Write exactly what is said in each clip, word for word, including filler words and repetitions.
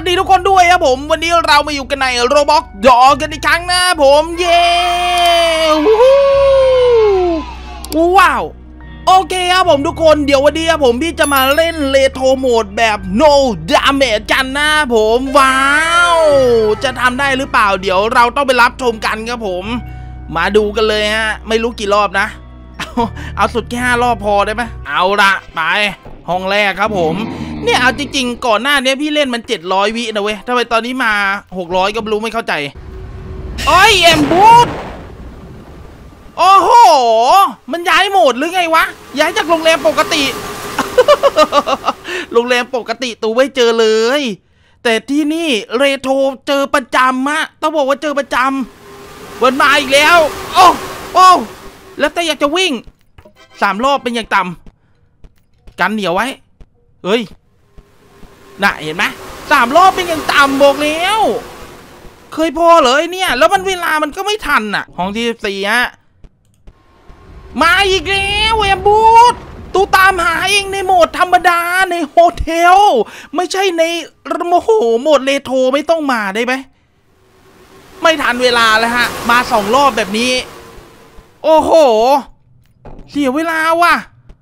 สดีทุกคนด้วยครับผมวันนี้เรามาอยู่กันในโรบ็อกดอกันอีกครั้งนะผมเย้ว้าวโอเคครับผมทุกคนเดี๋ยววันนี้ครับผมพี่จะมาเล่นเรโทรโหมดแบบ no damage กันนะผมว้าวจะทำได้หรือเปล่าเดี๋ยวเราต้องไปรับชมกันครับผมมาดูกันเลยฮะไม่รู้กี่รอบนะเอาเอาสุดแค่ห้ารอบพอได้ไหมเอาละไปห้องแรกครับผมเนี่ยเอาจริงๆก่อนหน้านี้พี่เล่นมันเจ็ดร้อยวินะเว้ยทำไมตอนนี้มาหกร้อยก็ไม่รู้ไม่เข้าใจโอ้ยเอ็มบูทโอ้โหมันย้ายโหมดหรือไงวะย้ายจากโรงแรมปกติ โรงแรมปกติตูไม่เจอเลยแต่ที่นี่เรโทรเจอประจำอะต้องบอกว่าเจอประจำวันมาอีกแล้วโอ้โอ้แล้วแต่อยากจะวิ่งสามรอบเป็นอย่างต่ำกันเหนียวไว้เฮ้ยน่ะเห็นไหมสามรอบเป็นอย่างต่ำบอกแล้วเคยพอเลยเนี่ยแล้วมันเวลามันก็ไม่ทันอ่ะห้องที่สี่ฮะมาอีกแล้วแอมบูทตูตามหาเองในโหมดธรรมดาในโฮเทลไม่ใช่ในโมโหโหมดเรโทรไม่ต้องมาได้ไหมไม่ทันเวลาแล้วฮะมาสองรอบแบบนี้โอ้โหเสียเวลาว่ะ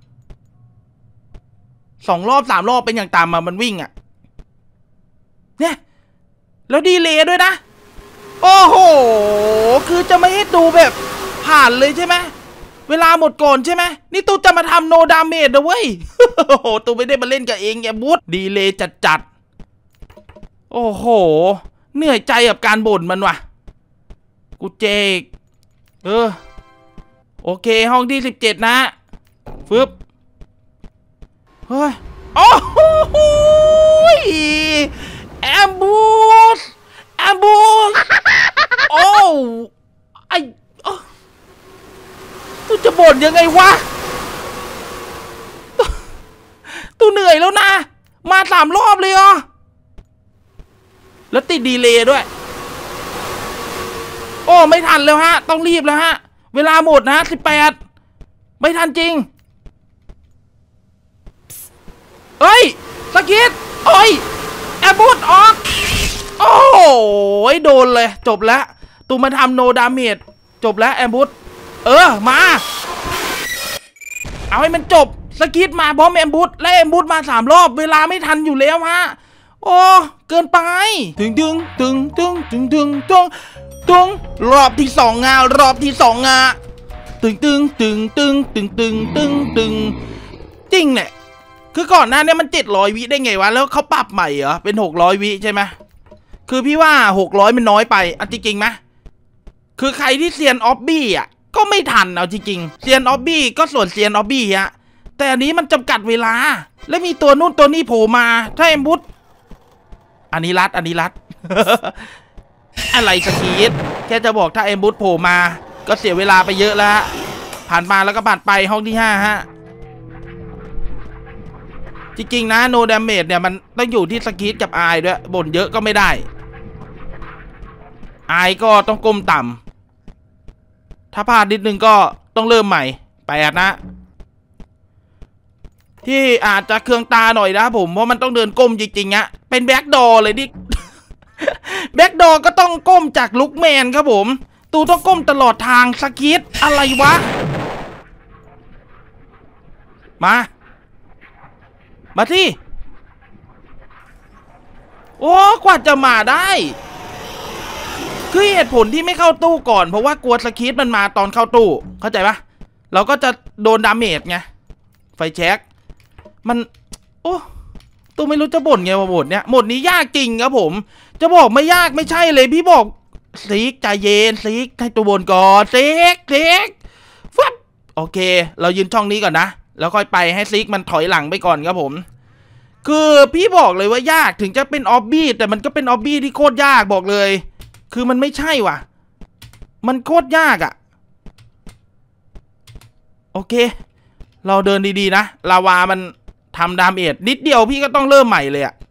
สองรอบสามรอบเป็นอย่างต่ำอะมันวิ่งอะเนี่ยแล้วดีเลย์ด้วยนะโอ้โหคือจะไม่ให้ดูแบบผ่านเลยใช่ไหมเวลาหมดก่อนใช่ไหมนี่ตูจะมาทำโนดาเมจนะเว้ยโอ้โหตูไม่ได้มาเล่นกับเองแกบูทดีเลย์จัดจัดโอ้โหเหนื่อยใจกับการบ่นมันว่ะกูเจกเออโอเคห้องที่สิบเจ็ดนะฟึบเฮ้ยโอ้โหแอมบูสแอมบูสโอ้ไอตูจะบ่นยังไงวะตูเหนื่อยแล้วนะมาสามรอบเลยอ่ะแล้วติดดีเลย์ด้วยโอ้ไม่ทันแล้วฮะต้องรีบแล้วฮะเวลาหมดนะสิบแปดไม่ทันจริงเฮ้ยสกิดโอ้ยแอมบูทออกโอ้ยโดนเลยจบแล้วตูมาทำโนดาเมจจบแล้วแอมบูทเออมาเอาให้มันจบสกิดมาพร้อมแอมบูทและแอมบูทมาสามรอบเวลาไม่ทันอยู่แล้วฮะโอ้เกินไปถึงถึงถึงถึงถึงถึงตึงตึงรอบที่สองงารอบที่สองงาตึงตึงตึงตึงตึงตึงตึงตึงจริงเนี่ยคือก่อนหน้านี้มันเจ็ดร้อยวิได้ไงวะแล้วเขาปรับใหม่เหรอเป็นหกร้อยวิใช่ไหมคือพี่ว่าหกร้อยมันน้อยไปอ่ะจริงๆไหมคือใครที่เซียนออฟบี้อ่ะก็ไม่ทันเอาจริงๆเซียนออฟบี้ก็ส่วนเซียนออฟบี้ฮะแต่อันนี้มันจำกัดเวลาและมีตัวนู่นตัวนี้โผล่มาถ้าเอ็มบุตอันนี้รัดอันนี้รัด อะไรสกีดแค่จะบอกถ้าเอ็มบุตโผล่มาก็เสียเวลาไปเยอะแล้วผ่านมาแล้วก็ผ่านไปห้องที่ห้าฮะจริงๆนะโนดาเมจเนี่ยมันต้องอยู่ที่สกีดกับไอด้วยบ่นเยอะก็ไม่ได้ไอก็ต้องก้มต่ำถ้าพลาดนิดนึงก็ต้องเริ่มใหม่ไปอ่ะนะที่อาจจะเคืองตาหน่อยนะผมเพราะมันต้องเดินก้มจริงๆอะเป็นแบ็กดอร์เลยดิ แบ็กดอร์ก็ต้องก้มจากลุกแมนครับผมตูต้องก้มตลอดทางสกีดอะไรวะมามาที่โอ้กว่าจะมาได้คือเหตุผลที่ไม่เข้าตู้ก่อนเพราะว่ากลัวสกีดมันมาตอนเข้าตู้เข้าใจปะเราก็จะโดนดาเมจไงไฟแช็กมันโอ้ตู้ไม่รู้จะบ่นไงว่าบ่นเนี้ยหมดนี้ยากจริงครับผมจะบอกไม่ยากไม่ใช่เลยพี่บอกซิกใจเย็นซิกให้ตัวบนก่อนซิกซิกฟับโอเคเรายืนช่องนี้ก่อนนะแล้วค่อยไปให้ซิกมันถอยหลังไปก่อนครับผมคือพี่บอกเลยว่ายากถึงจะเป็นออบบี้แต่มันก็เป็นออบบี้ที่โคตรยากบอกเลยคือมันไม่ใช่ว่ะมันโคตรยากอ่ะโอเคเราเดินดีๆนะลาวามันทำดาเมจนิดเดียวพี่ก็ต้องเริ่มใหม่เลยอะ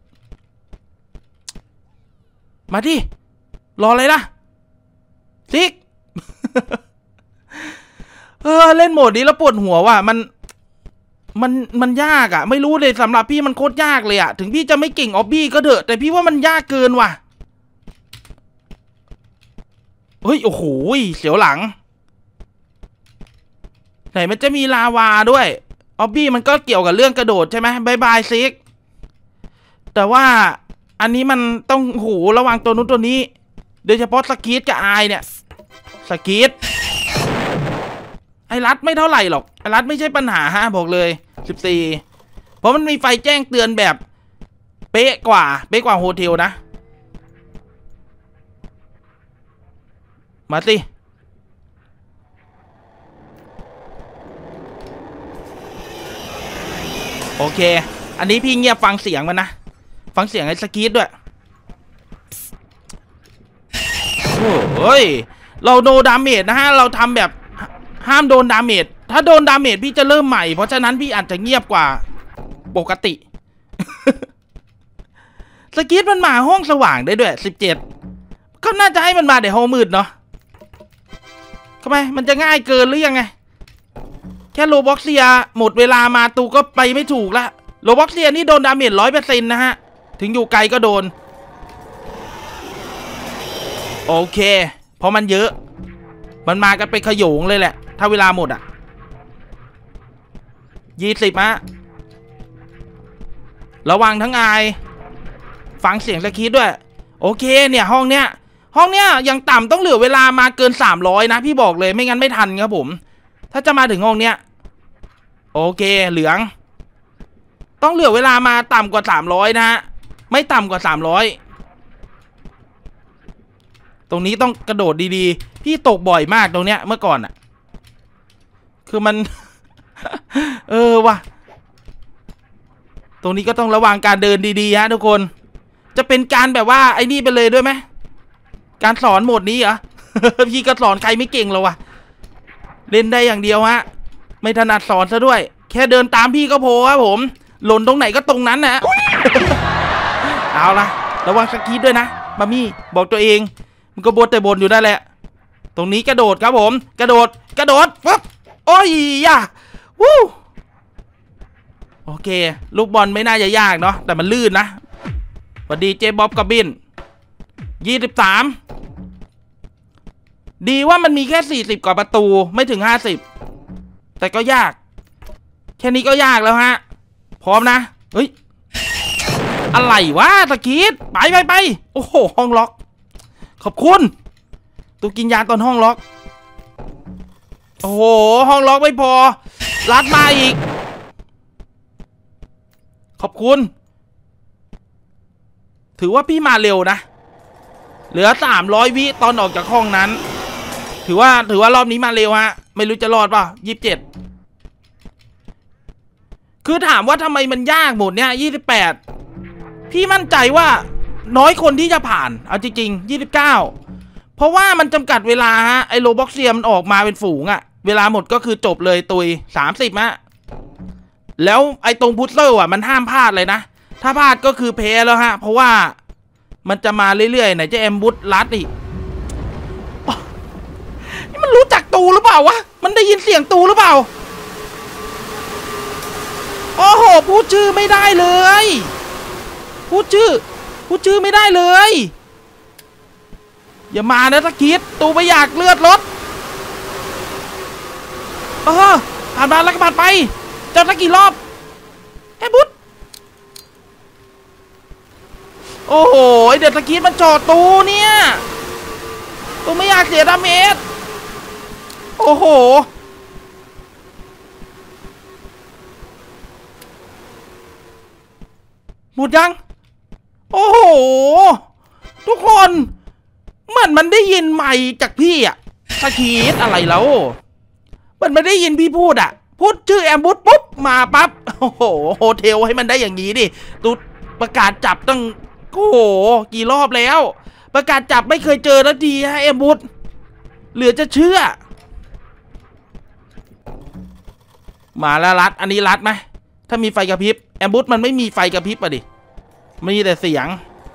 มาที่รออะไรล่ะซิก เออเล่นโหมดนี้แล้วปวดหัวว่ะมันมันมันยากอ่ะไม่รู้เลยสำหรับพี่มันโคตรยากเลยอ่ะถึงพี่จะไม่เก่งออบบี้ก็เถอะแต่พี่ว่ามันยากเกินว่ะเฮ้ยโอ้โหเสียวหลังไหนมันจะมีลาวาด้วยออบบี้มันก็เกี่ยวกับเรื่องกระโดดใช่ไหมบายบายซิกแต่ว่าอันนี้มันต้องโหระวังตัวนู้นตัวนี้โดยเฉพาะสกีดกับไอเนี่ยสกีดไอรัดไม่เท่าไหร่หรอกไอรัดไม่ใช่ปัญหาฮะบอกเลยสิบสี่เพราะมันมีไฟแจ้งเตือนแบบเป๊ะกว่าเป๊ะกว่าโฮเทลนะมาสิโอเคอันนี้พี่เงียบฟังเสียงมันนะฟังเสียงไอ้สกีดด้วยโอ้ยเราโดนดาเมจนะฮะเราทำแบบห้ามโดนดาเมจถ้าโดนดาเมจพี่จะเริ่มใหม่เพราะฉะนั้นพี่อาจจะเงียบกว่าปกติ สกีดมันมาห้องสว่างได้ด้วยสิบเจ็ดก็น่าจะให้มันมาในห้องมืดเนาะทำไมมันจะง่ายเกินหรือยังไงแค่โรบ็อกเซียหมดเวลามาตูก็ไปไม่ถูกละโรบ็อกเซียนี่โดนดาเมจร้อยเปอร์เซ็นต์นะฮะถึงอยู่ไกลก็โดนโอเคเพราะมันเยอะมันมากันเป็นขโยงเลยแหละถ้าเวลาหมดอ่ะยี่สิบฮะระวังทั้งอายฟังเสียงสกีดด้วยโอเคเนี่ยห้องเนี้ยห้องเนี้ยยังต่ำต้องเหลือเวลามาเกินสามร้อยนะพี่บอกเลยไม่งั้นไม่ทันครับผมถ้าจะมาถึงห้องเนี้ยโอเคเหลืองต้องเหลือเวลามาต่ำกว่าสามร้อยนะฮะไม่ต่ำกว่าสามร้อยตรงนี้ต้องกระโดดดีๆพี่ตกบ่อยมากตรงเนี้ยเมื่อก่อนอ่ะคือมัน เออว่ะตรงนี้ก็ต้องระวังการเดินดีๆฮะทุกคนจะเป็นการแบบว่าไอ้นี่ไปเลยด้วยไหมการสอนโหมดนี้เหรอ พี่ก็สอนใครไม่เก่งหรอวะเล่นได้อย่างเดียวฮะไม่ถนัดสอนซะด้วยแค่เดินตามพี่ก็พอครับผมหล่นตรงไหนก็ตรงนั้นนะ เอาละระวังสกีดด้วยนะมามี่บอกตัวเองมันก็บดแต่บนอยู่ได้แหละตรงนี้กระโดดครับผมกระโดดกระโดดปุ๊บโอ้ยย่าวู้โอเคลูกบอลไม่น่าจะยากเนาะแต่มันลื่นนะสวัสดีเจบ๊อบกับบินยี่สิบสามดีว่ามันมีแค่สี่สิบกว่าประตูไม่ถึงห้าสิบแต่ก็ยากแค่นี้ก็ยากแล้วฮะพร้อมนะเฮ้ยอะไรวะตะกี้ไปไปไปโอ้โหห้องล็อกขอบคุณตัวกินยาตอนห้องล็อกโอ้โหห้องล็อกไม่พอลัดมาอีกขอบคุณถือว่าพี่มาเร็วนะเหลือสามร้อยวิตอนออกจากห้องนั้นถือว่าถือว่ารอบนี้มาเร็วฮะไม่รู้จะรอดเปล่ายี่สิบเจ็ดคือถามว่าทำไมมันยากหมดเนี่ยยี่สิบแปดพี่มั่นใจว่าน้อยคนที่จะผ่านเอาจริงๆยี่สิบเก้าเพราะว่ามันจำกัดเวลาฮะไอโรบ็อกเซียมันออกมาเป็นฝูงอะเวลาหมดก็คือจบเลยตุยสามสิบฮะแล้วไอตรงพุทเซอร์อ่ะมันห้ามพลาดเลยนะถ้าพลาดก็คือแพ้แล้วฮะเพราะว่ามันจะมาเรื่อยๆไหนจะแอมบูทลัดอีกนี่มันรู้จักตูหรือเปล่าวะมันได้ยินเสียงตูหรือเปล่าโอ้โหพูดชื่อไม่ได้เลยพูดชื่อพูดชื่อไม่ได้เลยอย่ามานะสกีดตูไม่อยากเลือดรถเออผ่านมาแล้วก็ผ่านไปเจ้าสักกี่รอบแอมบูทโอ้โหเด็ดสกีดมันจอดตูเนี่ยตูไม่อยากเสียดาเมจโอ้โหหมดยังโอ้โหทุกคนเหมือนมันได้ยินใหม่จากพี่อะสกีดอะไรแล้วมันไม่ได้ยินพี่พูดอะพูดชื่อแอมบูทปุ๊บมาปั๊บโอ้โหโฮเทลให้มันได้อย่างนี้ดิตูประกาศจับตั้งโอ้โหกี่รอบแล้วประกาศจับไม่เคยเจอแล้วดีฮะแอมบูทเหลือจะเชื่อมาแล้วรัดอันนี้รัดไหมถ้ามีไฟกระพริบแอมบูทมันไม่มีไฟกระพริบอะดิมีแต่เสียง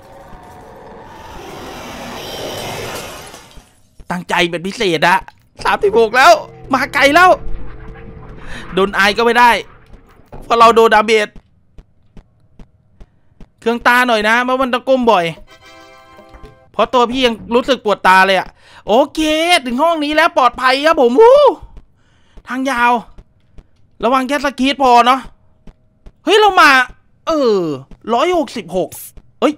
ตั้งใจเป็นพิเศษอะสามสิบหกแล้วมาไกลแล้วโดนไอก็ไม่ได้เพราะเราโดนดาเมจเครื่องตาหน่อยนะเพราะมันต้องก้มบ่อยเพราะตัวพี่ยังรู้สึกปวดตาเลยอะโอเคถึงห้องนี้แล้วปลอดภัยครับผมวู้ทางยาวระวังแค่สกีดพอเนาะเฮ้ยเรามาเออร้อยหกสิบหกเอ้ย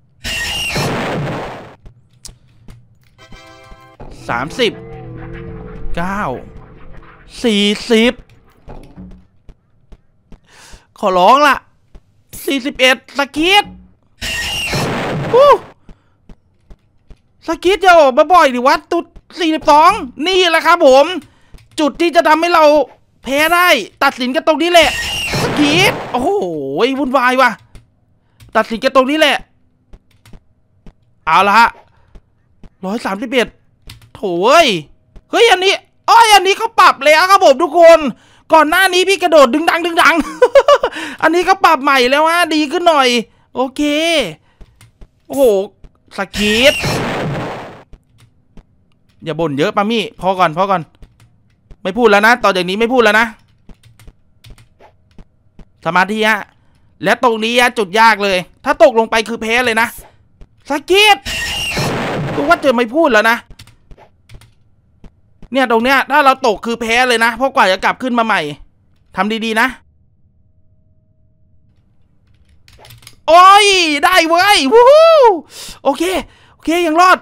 สามสิบเก้าสี่สิบขอร้องล่ะสี่สิบเอ็ดสกีดวู้สกีดจะออกมาบ่อยดิวัดตุดสี่สิบสองนี่แหละครับผมจุดที่จะทำให้เราแพ้ได้ตัดสินกันตรงนี้แหละสกีดโอ้โหวุ่นวายว่ะตัดสินกันตรงนี้แหละเอาละฮะร้อยสามสิบเอ็ดโถ่เอ้ยเฮ้ยอันนี้อ้อยอันนี้เขาปรับแล้วครับผมทุกคนก่อนหน้านี้พี่กระโดดดึงดังดึงดัง อันนี้เขาปรับใหม่แล้วฮะดีขึ้นหน่อยโอเคโอ้โหสกีดอย่าบ่นเยอะปามี่พอก่อนพอก่อนไม่พูดแล้วนะต่อจากนี้ไม่พูดแล้วนะสมาธิฮะและตรงนี้ฮะจุดยากเลยถ้าตกลงไปคือแพ้เลยนะสกีดตัวว่าจะไม่พูดแล้วนะเนี่ยตรงเนี้ยถ้าเราตกคือแพ้เลยนะเพราะกว่าจะกลับขึ้นมาใหม่ทำดีๆนะโอ้ยได้เว้ยวู้โอเคโอเคยังรอด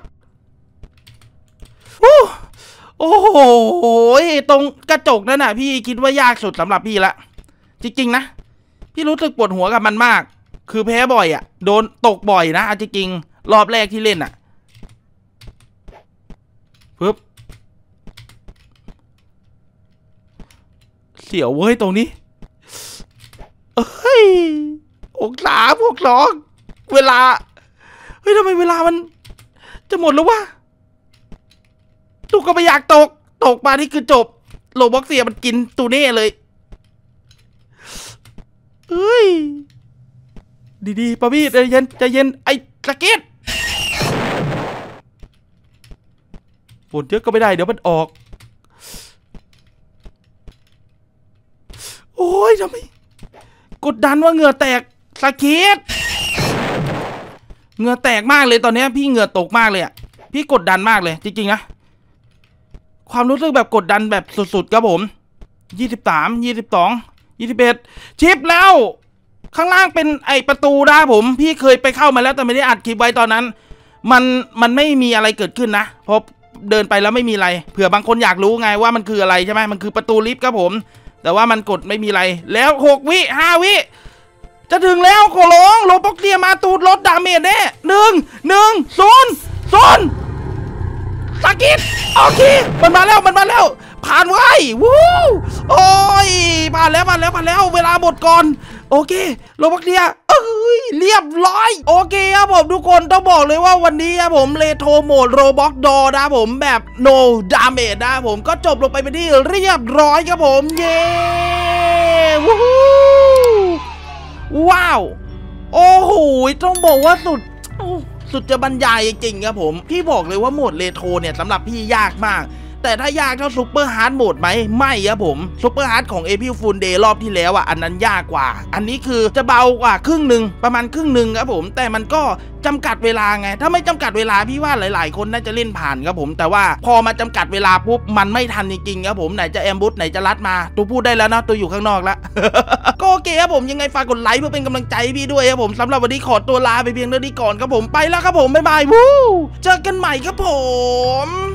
วู้โอ้โหตรงกระจกนั่นน่ะพี่คิดว่ายากสุดสำหรับพี่ละจริงๆนะพี่รู้สึกปวดหัวกับมันมากคือแพ้บ่อยอ่ะโดนตกบ่อยนะจริงๆรอบแรกที่เล่นอ่ะปึ๊บเสียวเว้ยตรงนี้เฮ้ยอกสามอกสองเวลาเฮ้ยทำไมเวลามันจะหมดแล้ววะตุกก็ไม่อยากตกตกมาที่คือจบโลบ็อกเซียมันกินตูเน่เลยเฮ้ยดีๆปาบี้ใจเย็นใจเย็นไอ้สกีดฝนเยอะก็ไม่ได้เดี๋ยวมันออกโอ้ยทำไมกดดันว่าเหงื่อแตกสกีดเหงื่อแตกมากเลยตอนนี้พี่เหงื่อตกมากเลยอ่ะพี่กดดันมากเลยจริงๆนะความรู้สึกแบบกดดันแบบสุดๆครับผมยี่สิบสาม ยี่สิบสอง ยี่สิบเอ็ดชิปแล้วข้างล่างเป็นไอประตูนะผมพี่เคยไปเข้ามาแล้วแต่ไม่ได้อัดคลิปไว้ตอนนั้นมันมันไม่มีอะไรเกิดขึ้นนะเพราะเดินไปแล้วไม่มีอะไรเผื่อบางคนอยากรู้ไงว่ามันคืออะไรใช่ไหมมันคือประตูลิฟต์ครับผมแต่ว่ามันกดไม่มีอะไรแล้วหกวิห้าวิจะถึงแล้วขอร้องโลบ็อกเซียมาตูดลดดาเมจแน่หนึ่งหนึ่งศูนย์ศูนย์สกีดโอเคมันมาแล้วมันมาแล้วผ่านไว้วู้โอ้ยผ่านแล้วผ่านแล้วผ่านแล้วเวลาหมดก่อนโอเคโลบ็อกเซียเอ้ยเรียบร้อยโอเคครับผมทุกคนต้องบอกเลยว่าวันนี้ครับผมเลโทรโหมดโรบ็อกดอนะผมแบบ no damage นะผมก็จบลงไปเป็นที่เรียบร้อยครับผมเย้วู้ว้าวโอ้โหต้องบอกว่าสุดสุดจะบรรยายจริงๆครับผมพี่บอกเลยว่าโหมดเรโทรเนี่ยสำหรับพี่ยากมากแต่ถ้ายากเท่าซุปเปอร์ฮาร์ดโหมดไหมไม่ครับผมซุปเปอร์ฮาร์ดของ April Fool Day รอบที่แล้วอ่ะอันนั้นยากกว่าอันนี้คือจะเบากว่าครึ่งหนึ่งประมาณครึ่งหนึ่งครับผมแต่มันก็จำกัดเวลาไงถ้าไม่จำกัดเวลาพี่ว่าหลายๆคนน่าจะเล่นผ่านครับผมแต่ว่าพอมาจำกัดเวลาปุ๊บมันไม่ทันจริงๆครับผมไหนจะแอมบูสไหนจะรัดมาตัวพูดได้แล้วนะตัวอยู่ข้างนอกแล้ว ก็โอเคครับผมยังไงฝากกดไลค์เพื่อเป็นกำลังใจพี่ด้วยครับผมสำหรับวันนี้ขอตัวลาไปเพียงเท่านี้ก่อนครับผมไปแล้วครับผมบ๊ายบายวู้เจอกันใหม่ครับผม